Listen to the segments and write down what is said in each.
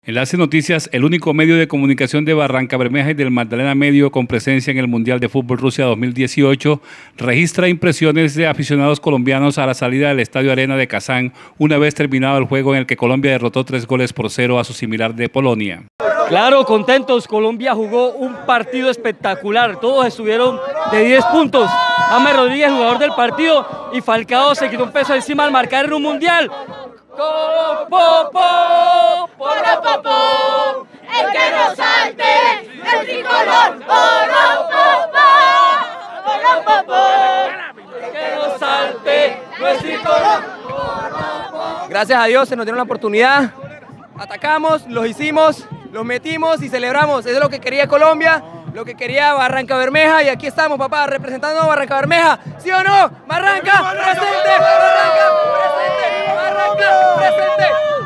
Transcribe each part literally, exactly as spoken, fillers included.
Enlace Noticias, el único medio de comunicación de Barrancabermeja y del Magdalena Medio con presencia en el Mundial de Fútbol Rusia dos mil dieciocho, registra impresiones de aficionados colombianos a la salida del Estadio Arena de Kazán una vez terminado el juego en el que Colombia derrotó tres goles por cero a su similar de Polonia. Claro, contentos. Colombia jugó un partido espectacular. Todos estuvieron de diez puntos. James Rodríguez, jugador del partido, y Falcao se quitó un peso encima al marcar en un Mundial. Popó, popó, el que no salte, el tricolor, popó, popó, el que no salte, el tricolor. Gracias a Dios se nos dieron la oportunidad, atacamos, los hicimos, los metimos y celebramos. Eso es lo que quería Colombia, lo que quería Barrancabermeja, y aquí estamos, papá, representando a Barrancabermeja. ¿Sí o no? Barranca, presente, Barranca, presente, Barranca, presente.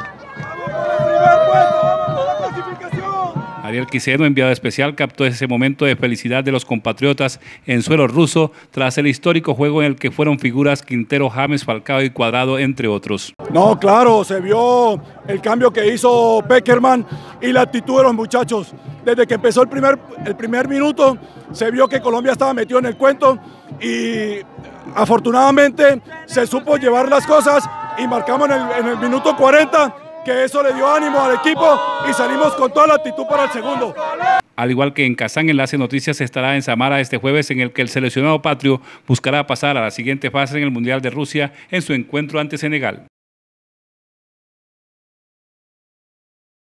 Ariel Quiseno, enviado especial, captó ese momento de felicidad de los compatriotas en suelo ruso tras el histórico juego en el que fueron figuras Quintero, James, Falcao y Cuadrado, entre otros. No, claro, se vio el cambio que hizo Pekerman y la actitud de los muchachos. Desde que empezó el primer, el primer minuto, se vio que Colombia estaba metido en el cuento y afortunadamente se supo llevar las cosas y marcamos en el, en el minuto cuarenta, que eso le dio ánimo al equipo y salimos con toda la actitud para el segundo. Al igual que en Kazán, Enlace Noticias estará en Samara este jueves, en el que el seleccionado patrio buscará pasar a la siguiente fase en el Mundial de Rusia en su encuentro ante Senegal.